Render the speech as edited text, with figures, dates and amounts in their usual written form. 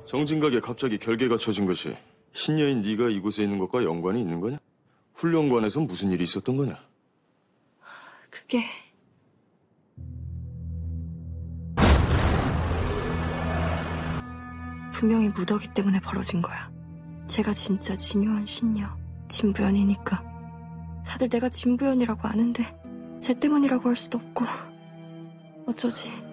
정진각에 갑자기 결계가 쳐진 것이 신녀인 네가 이곳에 있는 것과 연관이 있는 거냐? 훈련관에서 무슨 일이 있었던 거냐? 그게... 분명히 무더기 때문에 벌어진 거야. 제가 진짜 진요한 신녀, 진부연이니까. 다들 내가 진부연이라고 아는데 쟤 때문이라고 할 수도 없고 어쩌지.